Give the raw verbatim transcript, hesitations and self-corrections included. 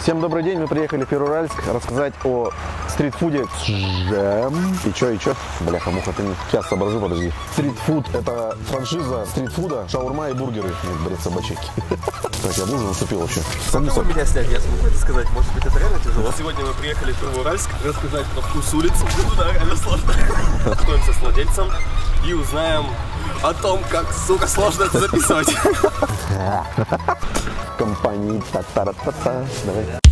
Всем добрый день, мы приехали в Первоуральск рассказать о стритфуде. И чё, и чё? Бляха-муха, ты не... Сейчас соображу, подожди. Стритфуд – это франшиза стритфуда, шаурма и бургеры. Нет, бред, собачки. Так, я в лужу наступил вообще. Смогу вы меня снять? Я смогу это сказать? Может быть, это реально тяжело? Сегодня мы приехали в Первоуральск рассказать про вкус улиц. Да, реально сложно. Знакомимся с владельцем и узнаем о том, как, сука, сложно это записывать. Компании та-та-та-та. Давай.